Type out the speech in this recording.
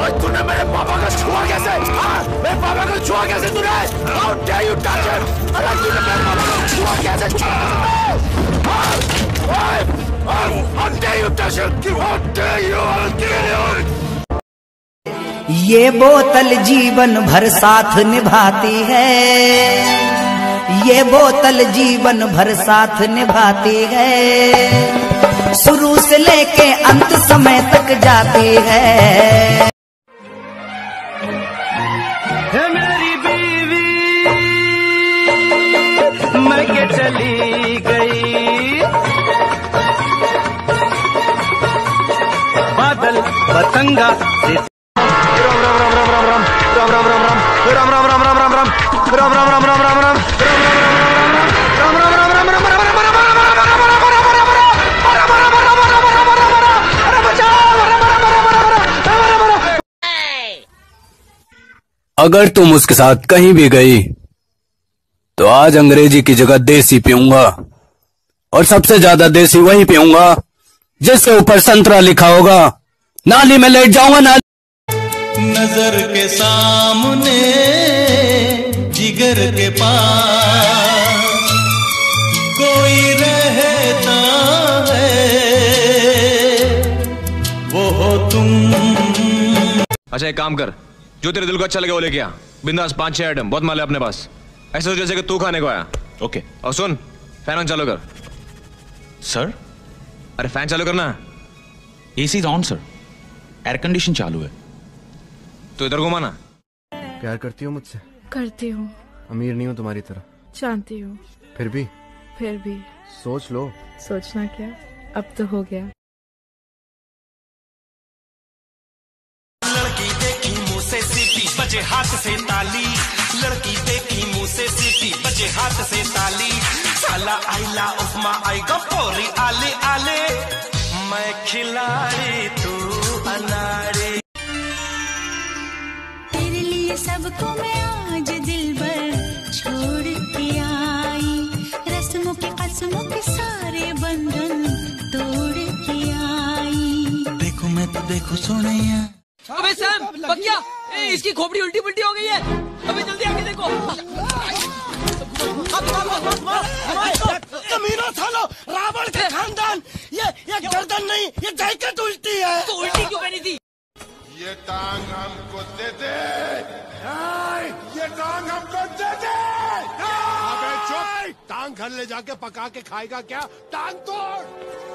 और तूने मेरे पापा को छुआ कैसे? मेरे पापा को छुआ कैसे तूने? How dare you touch him? अरे तूने मेरे पापा को छुआ कैसे? How dare you touch him? How dare you? I'll kill you! ये बोतल जीवन भर साथ निभाती है, ये बोतल जीवन भर साथ निभाती है, शुरू से लेके अंत समय तक जाती है। है मेरी बीवी मैं के चली गई, बादल पतंगा अगर तुम उसके साथ कहीं भी गई तो आज अंग्रेजी की जगह देसी पीऊंगा, और सबसे ज्यादा देसी वही पीऊंगा जिसके ऊपर संतरा लिखा होगा। नाली में लेट जाऊंगा। नजर के सामने जिगर के पास कोई रहता है, वो हो तुम। अच्छा एक काम कर, जो तेरे दिल को अच्छा लगे वो लेके आ, बिंदास 5-6 आइटम, बहुत माल है अपने पास, ऐसे हो जैसे कि तू खाने को आया। ओके। और सुन, फैन ऑन चालू कर। सर? अरे फैन चालू करना। AC is on sir, air condition चालू है। तो इधर घुमाना। प्यार करती हो मुझसे? करती हूँ। अमीर नहीं हूँ तुम्हारी तरह। जानती हूँ। फिर भी सोच लो। सोचना क्या, अब तो हो गया। लड़की देखी मुंह से सीटी बजे हाथ से ताली, लड़की देखी मुंह से सीटी बजे हाथ से ताली, साला आइला उस्मा आएगा पोरी आले आले, मैं खिलाड़ी तू अनाड़ी। तेरे लिए सबको मैं आज दिल भर छोड़ के आई, रस्मों के कसमों के सारे बंधन तोड़ के आई। देखो मैं तो देखो सोनिया। अबे सैम, बकिया, इसकी खोपड़ी उल्टी पुल्टी हो गई है, अबे जल्दी आके देखो। कमीना सालो, रावण के खानदान, ये गर्दन नहीं, ये जैकेट उल्टी है। तो उल्टी क्यों पहनी थी? ये टांग हमको दे दे, ये टांग हमको दे दे। अबे चुप, टांग घर ले जाके पका के खाएगा क्या? टांग तोड़।